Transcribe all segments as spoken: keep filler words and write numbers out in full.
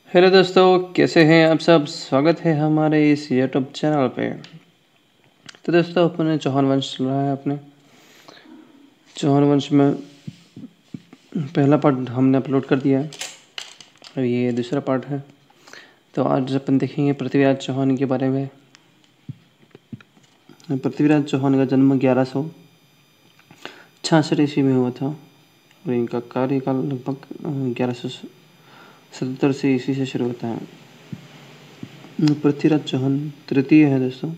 Hello दोस्तों, कैसे हैं आप सब। स्वागत है हमारे इस यूट्यूब चैनल पे। तो दोस्तों, अपने चौहान वंश चल रहा है। अपने चौहान वंश में पहला पार्ट हमने अपलोड कर दिया है और ये दूसरा पार्ट है। तो आज अपन देखेंगे पृथ्वीराज चौहान के बारे में। पृथ्वीराज चौहान का जन्म ग्यारह सौ छियासठ ईस्वी में हुआ था और इनका कार्यकाल लगभग ग्यारह सौ सतहत्तर से ईस्वी से शुरू होता है। पृथ्वीराज चौहान तृतीय है दोस्तों।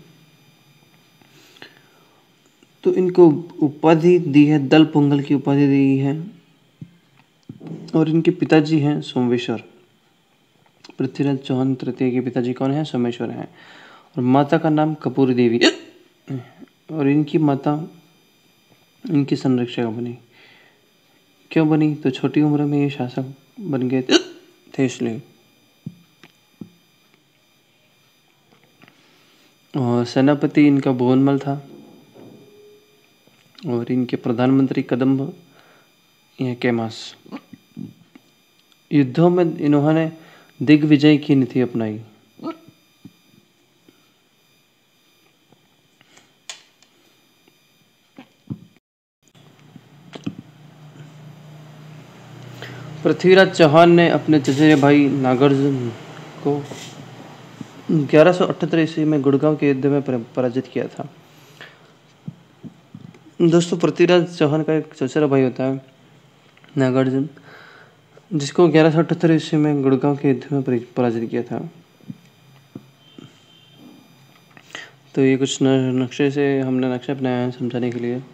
तो इनको उपाधि दी है, दल पोंगल की उपाधि दी है और इनके पिताजी हैं सोमेश्वर। पृथ्वीराज चौहान तृतीय के पिताजी कौन है? सोमेश्वर हैं। और माता का नाम कपूरी देवी और इनकी माता इनकी संरक्षक बनी। क्यों बनी? तो छोटी उम्र में ये शासक बन गए थे इसलिए। और सेनापति इनका भुवनमल था और इनके प्रधानमंत्री कदम्ब या कैमास। युद्धों में इन्होंने दिग्विजय की नीति अपनाई। पृथ्वीराज चौहान ने अपने चचेरे भाई नागार्जुन को ग्यारह सौ अठहत्तर ईस्वी में गुड़गांव के युद्ध में पराजित किया था। दोस्तों, पृथ्वीराज चौहान का एक चचेरा भाई होता है नागार्जुन, जिसको ग्यारह सौ अठहत्तर ईस्वी में गुड़गांव के युद्ध में पराजित किया था। तो ये कुछ नक्शे से हमने नक्शा बनाया है समझाने के लिए।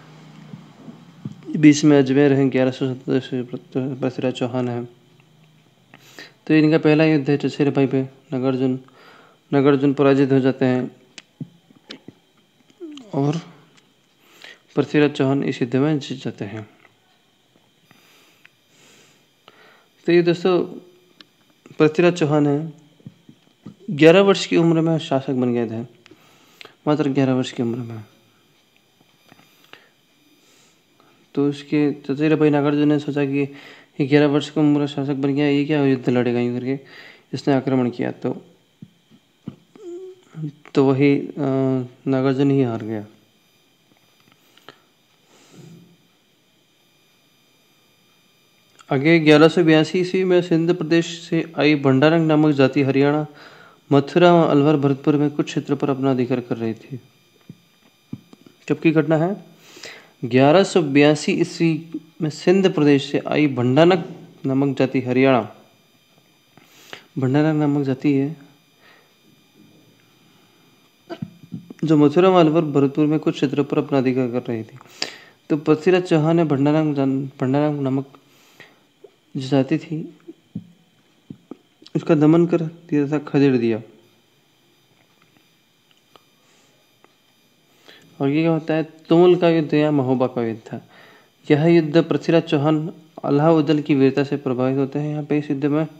बीच में अजमेर है, ग्यारह सौ सत्तर से पृथ्वीराज चौहान है। तो इनका पहला युद्ध है चचेरे भाई पे नागार्जुन। नागार्जुन पराजित हो जाते हैं और पृथ्वीराज चौहान इस युद्ध में जीत जाते हैं। तो ये दोस्तों पृथ्वीराज चौहान है, ग्यारह वर्ष की उम्र में शासक बन गए थे, मात्र ग्यारह वर्ष की उम्र में। तो उसके चचेरे भाई नागार्जुन ने सोचा कि ये ग्यारह वर्ष की उम्र शासक बन गया, ये क्या युद्ध लड़ेगा यूँ करके इसने आक्रमण किया। तो तो वही नागार्जुन ही हार गया। आगे ग्यारह सौ बयासी ईस्वी में सिंध प्रदेश से आई भंडारंग नामक जाति हरियाणा, मथुरा व अलवर, भरतपुर में कुछ क्षेत्र पर अपना अधिकार कर रही थी। कब की घटना है? ग्यारह सौ बयासी ईस्वी में सिंध प्रदेश से आई भंडारंग नामक जाति हरियाणा, भंडारंग नामक जाति है जो मथुरा व अलवर, भरतपुर में कुछ क्षेत्रों पर अपना अधिकार कर रही थी। तो पृथ्वीराज चौहान ने भंडारंग भंडारंग नामक जो जाति थी उसका दमन कर दिया था, खदेड़ दिया। और ये क्या होता है? तुमुल का युद्ध या महोबा का युद्ध था। यह युद्ध पृथ्वीराज चौहान अलाउद्दीन की वीरता से प्रभावित होते हैं। यहाँ पे इस युद्ध में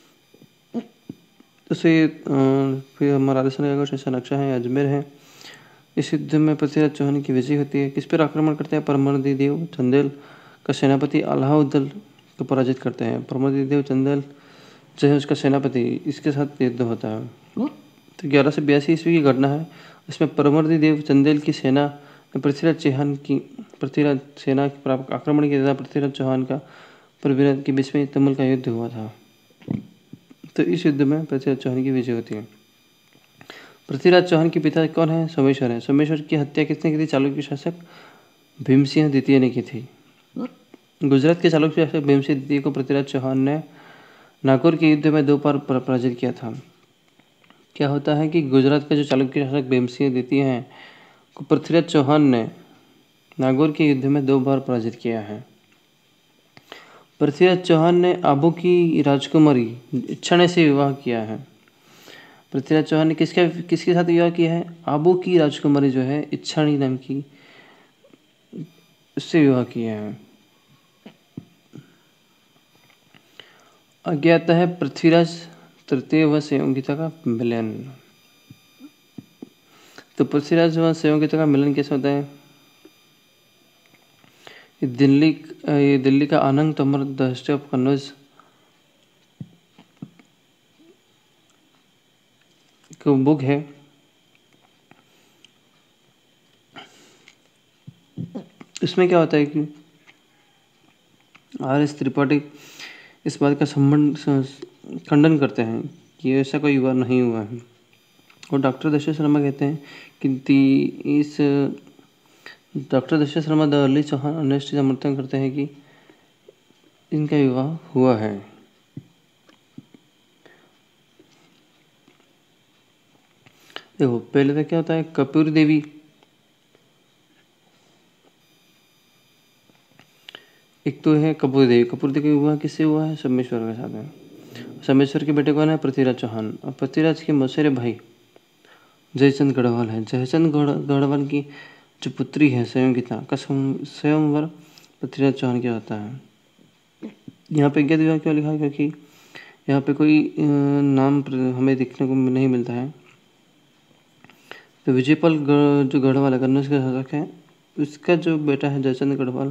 जैसे फिर हमारा राजस्थान का कुछ ऐसा नक्शा है, अजमेर है। इस युद्ध में पृथ्वीराज चौहान की विजय होती है। किस पर आक्रमण करते हैं? परमर्दी देव चंदेल का सेनापति अलाउद्दीन को पराजित करते हैं। परमर्दी देव चंदेल जो है उसका सेनापति, इसके साथ युद्ध होता है। तो ग्यारह सौ बयासी ईस्वी की घटना है। इसमें परमर्दी देव चंदेल की सेना ने पृथ्वीराज चौहान की पृथ्वीराज सेना के प्राप्त आक्रमण किया था। पृथ्वीराज चौहान का पृथ्वीराज के बीच में तुमुल का युद्ध हुआ था। तो इस युद्ध में पृथ्वीराज चौहान की विजय होती है। पृथ्वीराज चौहान के पिता कौन है? सोमेश्वर है। सोमेश्वर की हत्या किसने की थी? चालुक्य शासक भीमसिंह द्वितीय ने की थी। गुजरात के चालुक्य शासक भीमसिंह द्वितीय को पृथ्वीराज चौहान ने नागौर के युद्ध में दो बार पराजित किया था। क्या होता है कि गुजरात का जो चालुक्य शासक भीमसिंह द्वितीय हैं को पृथ्वीराज चौहान ने नागौर के युद्ध में दो बार पराजित किया है। पृथ्वीराज चौहान ने आबू की राजकुमारी इच्छाणी से विवाह किया है। पृथ्वीराज चौहान ने किसके किसके साथ विवाह किया है? आबू की राजकुमारी जो है इच्छाणी नाम की, उससे विवाह किया है। आगे आता है पृथ्वीराज तृतीय व संयोगिता का मिलन। तो पृथ्वीराज व संयोगिता का मिलन कैसे होता है? ये दिल्ली ये दिल्ली का Anand Tomar the history of Kannauj एक बुक है, इसमें क्या होता है कि आर एस त्रिपाठी इस बात का संबंध खंडन करते हैं कि ऐसा कोई हुआ नहीं हुआ है, और डॉक्टर दशरथ शर्मा कहते हैं कि दी इस doctor Dasharath Sharma the early Chauhan dynasties समर्थन करते हैं कि इनका विवाह हुआ है। देखो पहले तो क्या होता है, कपूर देवी एक तो है कपूर देवी। कपूर देवी हुआ किससे हुआ है? सोमेश्वर के साथ में। सोमेश्वर के बेटे कौन है? पृथ्वीराज चौहान। और पृथ्वीराज के मौसेरे भाई जयचंद गढ़वाल है। जयचंद गढ़वाल की जो पुत्री है संयोगिता का स्वयंवर पृथ्वीराज चौहान क्या होता है। यहाँ पे गद्य विवाह क्यों लिखा है? क्योंकि यहाँ पे कोई नाम हमें देखने को नहीं मिलता है। तो विजयपाल जो गढ़वाल है, कन्नौज के शासक है, उसका जो बेटा है जयचंद गढ़वाल,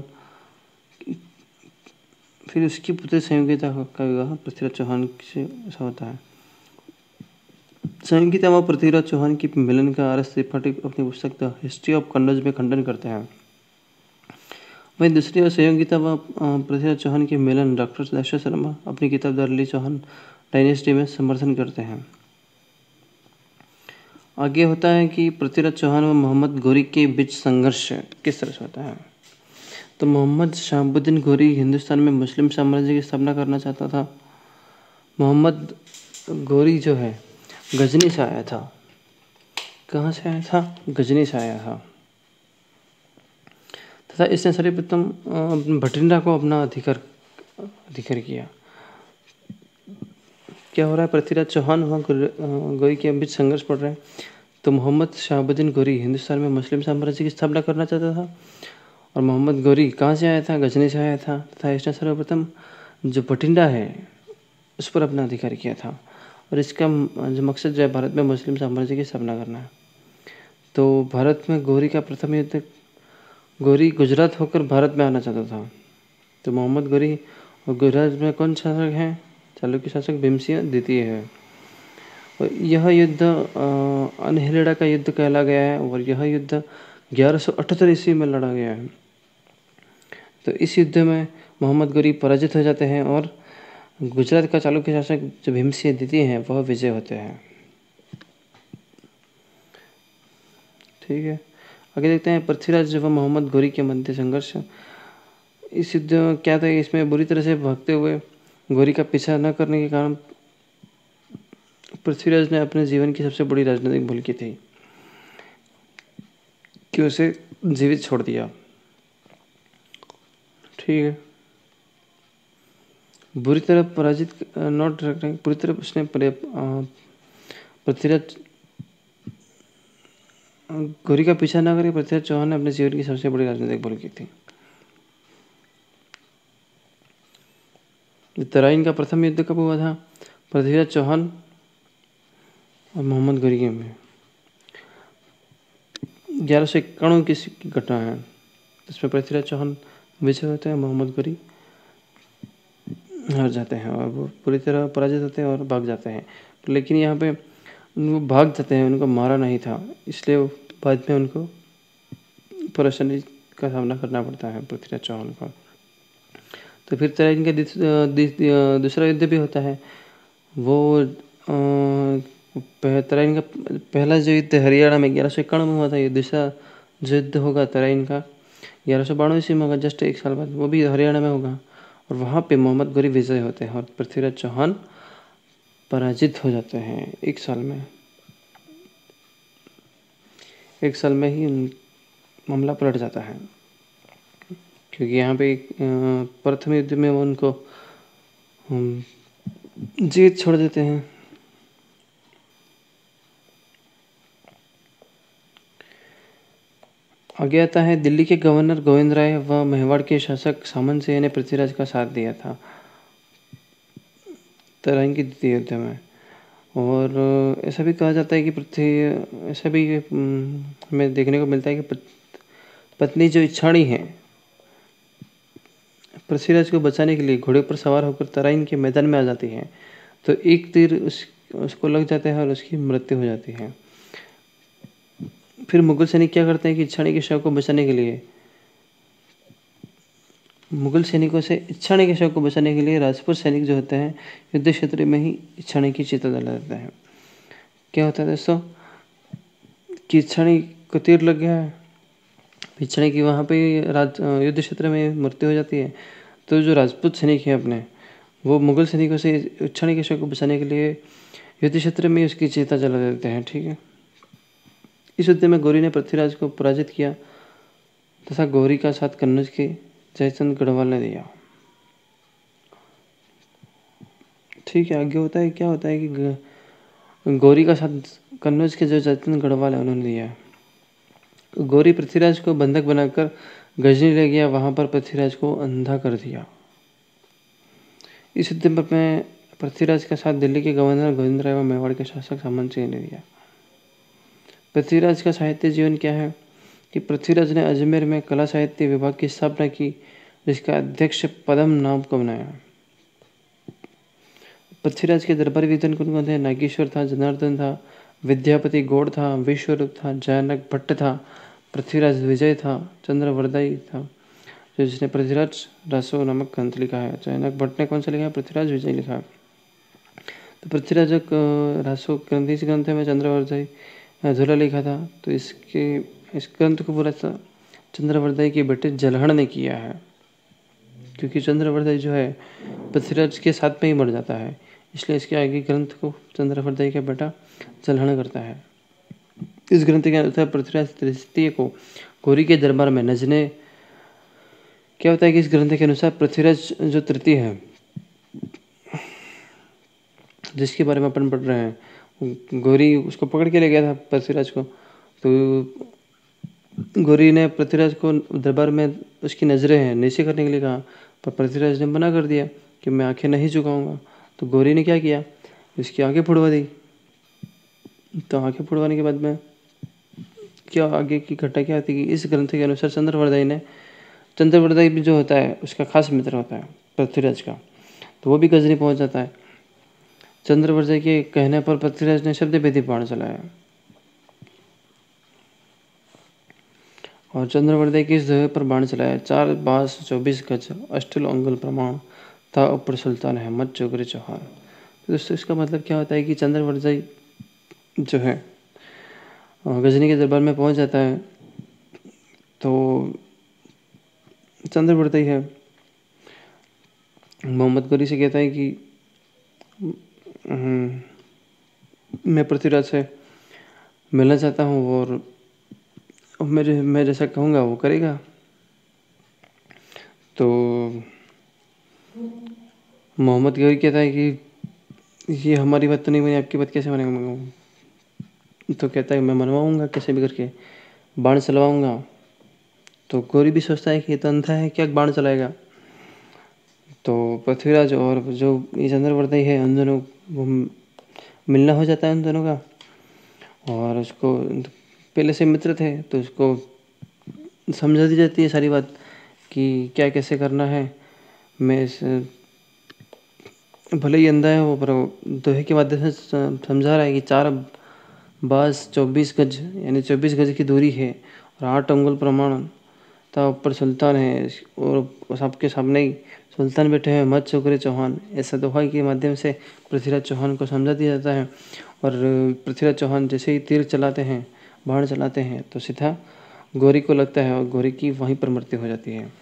फिर उसकी पुत्री संयोगिता का विवाह पृथ्वीराज चौहान से ऐसा होता है। संयोगिता व पृथ्वीराज चौहान की मिलन का आर एस त्रिपाठी अपनी पुस्तक द हिस्ट्री ऑफ कन्नौज में खंडन करते हैं। वहीं दूसरी ओर संयोगिता व पृथ्वीराज चौहान के मिलन डॉक्टर दशरथ शर्मा अपनी किताब द अर्ली चौहान डायनेस्टी में समर्थन करते हैं। आगे होता है कि पृथ्वीराज चौहान व मोहम्मद घोरी के बीच संघर्ष किस तरह से होता है। तो मोहम्मद शहाबुद्दीन घोरी हिंदुस्तान में मुस्लिम साम्राज्य की स्थापना करना चाहता था। मोहम्मद घोरी जो है गजनी से आया था। कहाँ से आया था? गजनी से आया था तथा इसने सर्वप्रथम भटिंडा को अपना अधिकार अधिकार किया। क्या हो रहा है? पृथ्वीराज चौहान व घोरी के बीच संघर्ष पड़ रहा है। तो मोहम्मद शहाबुद्दीन घोरी हिंदुस्तान में मुस्लिम साम्राज्य की स्थापना करना चाहता था, और मोहम्मद घोरी कहाँ से आया था? गजनी से आया था तथा इसने सर्वप्रथम जो भटिंडा है उस पर अपना अधिकार किया था, और इसका जो मकसद जो है भारत में मुस्लिम साम्राज्य की स्थापना करना है। तो भारत में घोरी का प्रथम युद्ध, घोरी गुजरात होकर भारत में आना चाहता था। तो मोहम्मद घोरी और गुजरात में कौन शासक है? चालुक्य शासक भीमसिंह द्वितीय है। और यह युद्ध अनहिलेडा का युद्ध कहला गया है, और यह युद्ध ग्यारह सौ अठहत्तर ईस्वी में लड़ा गया है। तो इस युद्ध में मोहम्मद घोरी पराजित हो जाते हैं और गुजरात का चालुक्य शासक जो भीमसिंह द्वितीय है वह विजय होते हैं। ठीक है, आगे देखते हैं पृथ्वीराज व मोहम्मद घोरी के मध्य संघर्ष। इस युद्ध में क्या था? इसमें बुरी तरह से भागते हुए घोरी का पीछा न करने के कारण पृथ्वीराज ने अपने जीवन की सबसे बड़ी राजनीतिक भूल की थी कि उसे जीवित छोड़ दिया। ठीक है, बुरी तरह पराजित नॉट बुरी तरह उसने पृथ्वीराज घोरी का पीछा न करके पृथ्वीराज चौहान ने अपने जीवन की सबसे बड़ी राजनीतिक भूल की थी। तराइन का प्रथम युद्ध कब हुआ था? पृथ्वीराज चौहान और मोहम्मद घोरी के में ग्यारह सौ इक्यावन की घटना है। इसमें पृथ्वीराज चौहान विजय होते हैं, मोहम्मद घोरी हार जाते हैं और वो पूरी तरह पराजित होते हैं और भाग जाते हैं। लेकिन यहाँ पे वो भाग जाते हैं, उनको मारा नहीं था, इसलिए बाद में उनको परेशानी का सामना करना पड़ता है पृथ्वीराज चौहान को। तो फिर तराइन का दूसरा युद्ध भी होता है। वो तराइन का पहला जो युद्ध हरियाणा में ग्यारह सौ इक्यावन में हुआ था। ये दूसरा जो युद्ध होगा तराइन का ग्यारह सौ बानवे ईस्वी में होगा, जस्ट एक साल बाद, वो भी हरियाणा में होगा। और वहाँ पे मोहम्मद घोरी विजय होते हैं और पृथ्वीराज चौहान पराजित हो जाते हैं। एक साल में एक साल में ही मामला पलट जाता है, क्योंकि यहाँ पे प्रथम युद्ध में वो उनको जीत छोड़ देते हैं। आगे आता है दिल्ली के गवर्नर गोविंद राय व मेवाड़ के शासक सामन सिंह ने पृथ्वीराज का साथ दिया था तराइन के द्वितीय युद्ध में। और ऐसा भी कहा जाता है कि पृथ्वी ऐसा भी हमें देखने को मिलता है कि पत्नी जो इच्छाणी है पृथ्वीराज को बचाने के लिए घोड़े पर सवार होकर तराइन के मैदान में आ जाती है। तो एक तीर उस उसको लग जाता है और उसकी मृत्यु हो जाती है। फिर मुगल सैनिक क्या करते हैं कि इच्छाणी के शव को बचाने के लिए मुगल सैनिकों से इच्छाणी के शव को बचाने के लिए राजपूत सैनिक जो होते हैं युद्ध क्षेत्र में ही इच्छाणी की चिता जला देते हैं। क्या होता है दोस्तों कि इच्छाणी को तीर लग गया है, इच्छाणी की वहाँ पे राज युद्ध क्षेत्र में मृत्यु हो जाती है। तो जो राजपूत सैनिक है अपने, वो मुगल सैनिकों से इच्छाणी के शव को बचाने के लिए युद्ध क्षेत्र में उसकी चिता जला देते हैं। ठीक है। इस युद्ध में गौरी ने पृथ्वीराज को पराजित किया तथा गौरी का साथ कन्नौज के जयचंद गढ़वाल ने दिया। ठीक है। आगे होता है क्या होता है कि गौरी का साथ कन्नौज के जो जयचंद गढ़वाल है उन्होंने दिया। गौरी पृथ्वीराज को बंधक बनाकर गजनी ले गया, वहां पर पृथ्वीराज को अंधा कर दिया। इस युद्ध में पृथ्वीराज का साथ दिल्ली के गवर्नर गोविंद राय व मेवाड़ के शासक सामंत सिंह ने दिया। पृथ्वीराज का साहित्य जीवन क्या है कि पृथ्वीराज ने अजमेर में कला साहित्य विभाग की स्थापना की, जिसका अध्यक्ष पद्म नाम को बनाया। पृथ्वीराज के दरबारी विद्वान कौन कौन थे? नागेश्वर था, जनार्दन था, विद्यापति गौड़ था, विश्वरूप था, जयनक भट्ट था, पृथ्वीराज विजय था, चंद्रवरदाई था, जो जिसने पृथ्वीराज रासो नामक ग्रंथ लिखा है। जयनक भट्ट ने कौन सा लिखा है? पृथ्वीराज विजय लिखा है। तो पृथ्वीराज रासो ग्रंथ, इस ग्रंथ में चंद्रवरदाई झूला लिखा था। तो इसके इस ग्रंथ को पूरा चंद्रवरदाई के बेटे जलहण ने किया है, क्योंकि चंद्रवरदाई जो है पृथ्वीराज के साथ में ही मर जाता है, इसलिए इसके आगे ग्रंथ को चंद्रवरदाई का बेटा जलहण करता है। इस ग्रंथ के अनुसार पृथ्वीराज तृतीय को गौरी के दरबार में नजने क्या होता है कि इस ग्रंथ के अनुसार पृथ्वीराज जो तृतीय है, जिसके बारे में अपन पढ़ रहे हैं, गौरी उसको पकड़ के ले गया था पृथ्वीराज को। तो गौरी ने पृथ्वीराज को दरबार में उसकी नज़रें हैं नीचे करने के लिए कहा, पर पृथ्वीराज ने मना कर दिया कि मैं आंखें नहीं झुकाऊंगा। तो गौरी ने क्या किया, उसकी आंखें फुड़वा दी। तो आंखें फुड़वाने के बाद में क्या आगे की घटना क्या होती है कि इस ग्रंथ के अनुसार चंद्रवरदाई ने चंद्रवरदाई भी जो होता है उसका खास मित्र होता है पृथ्वीराज का, तो वो भी गजनी पहुंच जाता है। चंद्रवरदाई के कहने पर पृथ्वीराज ने शब्द भेदी बाण चलाया और चंद्रवरदाई की इस जगह पर बाण चलाया। चार बास चौबीस गज अष्टल अंगुल प्रमाण था, ऊपर सुल्तान अहमद चौधरी चौहान। तो दोस्तों इसका मतलब क्या होता है कि चंद्रवरदाई जो है गजनी के दरबार में पहुंच जाता है। तो चंद्रवरदाई है मोहम्मद गौरी से कहता है कि मैं पृथ्वीराज से मिलना चाहता हूँ और मेरे मैं जैसा कहूँगा वो करेगा। तो मोहम्मद गौरी कहता है कि ये हमारी बात तो नहीं बनी, आपकी बात कैसे मानेगा? तो कहता है मैं मनवाऊँगा कैसे भी करके, बाण चलवाऊँगा। तो गौरी भी सोचता है कि ये तो अंधा है, क्या बाण चलाएगा। तो पृथ्वीराज और जो ये चंद्रवरदाई है उन दोनों वो मिलना हो जाता है उन दोनों का, और उसको पहले से मित्र थे तो उसको समझा दी जाती है सारी बात कि क्या कैसे करना है। मैं इस भले ही अंधा है वो, पर दोहे के माध्यम से समझा रहा है कि चार बास चौबीस गज यानी चौबीस गज की दूरी है और आठ अंगुल प्रमाण था, ऊपर सुल्तान है और सबके सामने ही सुल्तान बैठे हैं मत चौधरी चौहान। ऐसा दोहा के माध्यम से पृथ्वीराज चौहान को समझा दिया जाता है। और पृथ्वीराज चौहान जैसे ही तीर चलाते हैं, बाण चलाते हैं, तो सीधा गौरी को लगता है और गौरी की वहीं पर मृत्यु हो जाती है।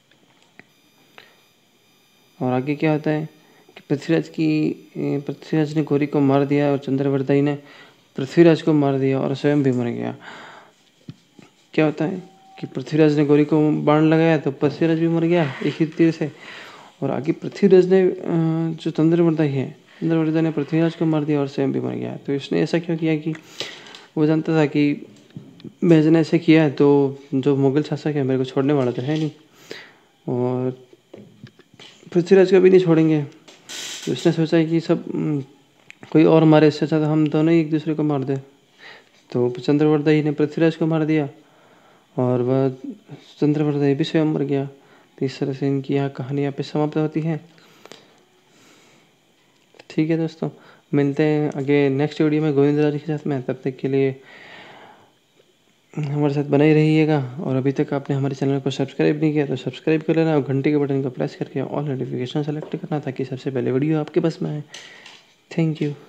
और आगे क्या होता है कि पृथ्वीराज की पृथ्वीराज ने गौरी को मार दिया और चंद्रवरदाई ने पृथ्वीराज को मार दिया और स्वयं भी मर गया। क्या होता है कि पृथ्वीराज ने गौरी को बाण लगाया तो पृथ्वीराज भी मर गया एक ही तीर से। और आगे पृथ्वीराज ने जो चंद्रवरदाई है, चंद्रवरदाई ने पृथ्वीराज को मार दिया और स्वयं भी मर गया। तो इसने ऐसा क्यों किया कि वो जानता था कि मैंने ऐसे किया है तो जो मुगल शासक है मेरे को छोड़ने वाला तो है नहीं, और पृथ्वीराज को भी नहीं छोड़ेंगे। तो उसने सोचा है कि सब कोई और मारे, इससे अच्छा तो हम दोनों ही एक दूसरे को मार दे। तो चंद्रवरदाई ने पृथ्वीराज को मार दिया और वह चंद्रवरदाई भी स्वयं मर गया। तो इस तरह से इनकी यहाँ कहानी यहाँ पे समाप्त होती है। ठीक है दोस्तों, मिलते हैं आगे नेक्स्ट वीडियो में गोविंद राज के साथ में। तब तक के लिए हमारे साथ बने ही रहिएगा। और अभी तक आपने हमारे चैनल को सब्सक्राइब नहीं किया तो सब्सक्राइब कर लेना और घंटे के बटन को प्रेस करके ऑल नोटिफिकेशन सेलेक्ट करना ताकि सबसे पहले वीडियो आपके पास में आए। Thank you.